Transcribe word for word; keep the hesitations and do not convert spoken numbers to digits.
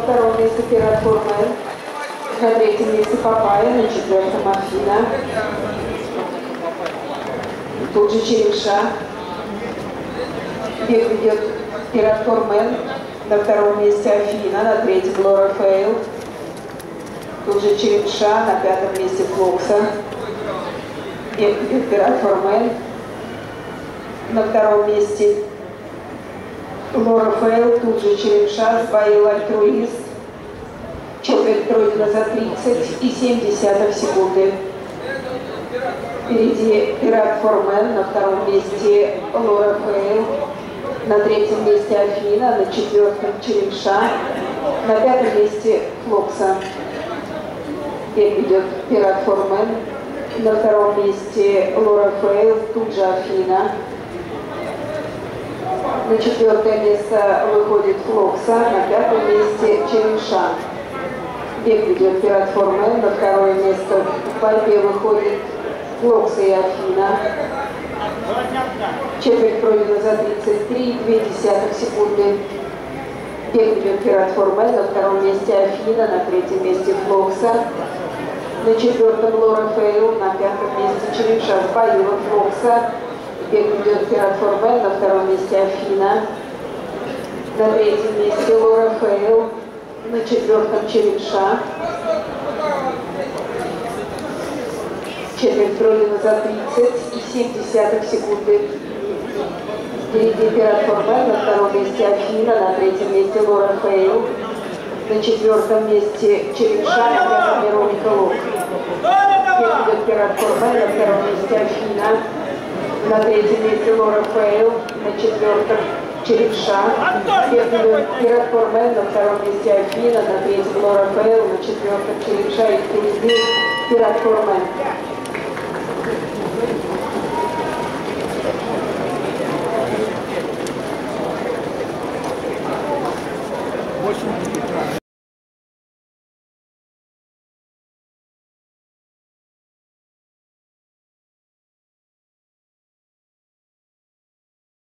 втором месте Пират Формен, на третьем месте Папайя, на четвертом Афина. Тут же Черемша. Бег ведет Пират Формен, на втором месте Афина, на третьем Лора Фейл. Тут же Черемша, на пятом месте Флокса. Бег ведет Пират Формен, на втором месте Лора Фейл, тут же Черемша, сбоил Альтруист. Четверть пройдена за тридцать и семь десятых секунды. Впереди Пират Формен, на втором месте Лора Фейл, на третьем месте Афина, на четвертом Черемша, на пятом месте Флокса. Бег ведет Пират Формен, на втором месте Лора Фейл, тут же Афина. На четвертое место выходит Флокса, на пятом месте Черемша. Бег ведет Пират Формен, на второе место в борьбе выходит Флокса и Афина. Четверть пройдена за тридцать три и две десятых секунды. Бег ведет Пират Формен, на втором месте Афина, на третьем месте Флокса. На четвертом Лора Фейл, на пятом месте Черемша, сбоила Флокса. Бег ведет Пират Формен, на втором месте Афина. На третьем месте Лора Фейл, на четвертом Черемша. Четверть пройдена за тридцать и семь десятых секунды. Впереди Пират Формен, на втором месте Афина, на третьем месте Лора Фейл. На четвертом месте Черемша, на пятом Вероника Лох. Бег ведет Пират Формен, на втором месте Афина. На третьем месте Лора Фейл, на четвертом Черемша. Бег ведет Пират Формен, на втором месте Афина, на третьем Лора Фейл, на четвертом Черемша и впереди Пират Формен.